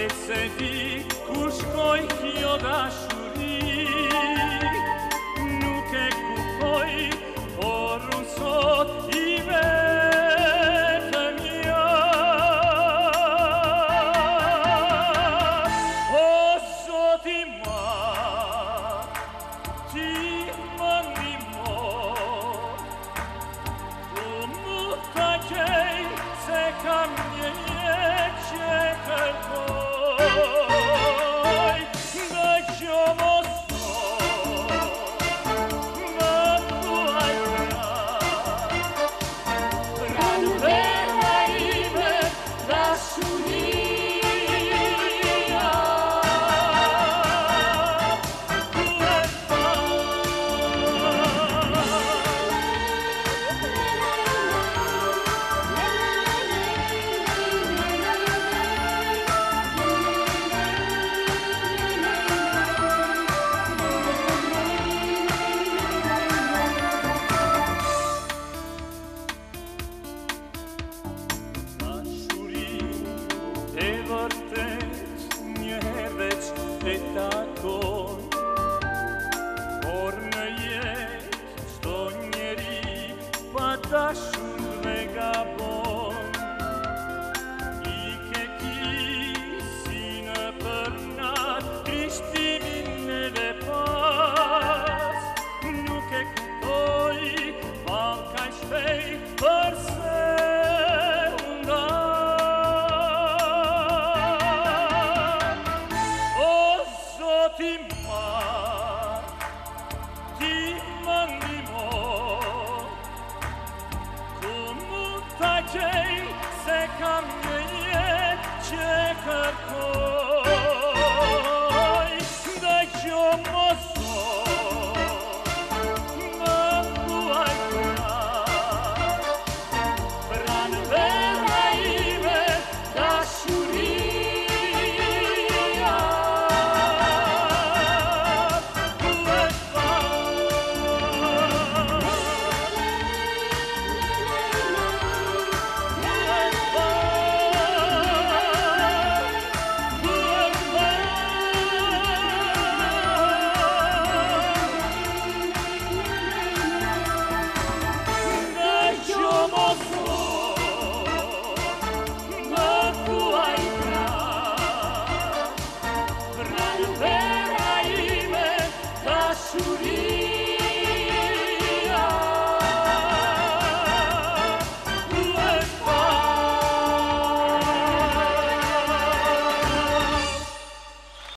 se ti ku shkoj kjo dashuri, nuk e kuptoj, por unë sot I vetëm jam. O Zoti madh, ti më ndihmo, tu mu ta gjej se kam një jetë që kërkoj. Dëgjo mos sot, më thuaj pranë vera ime dashuria. Tu e e vërtet një herë veç e takon, por në jetë çdo njeri pa dashur dhe gabon. I ke ti si në përnat krishtimin edhe pas, nuk e kuptoj pall kaq shpejt përse Zoti madh, ti më ndihmo, ku mund ta gjej se kam një jetë që kërkoj.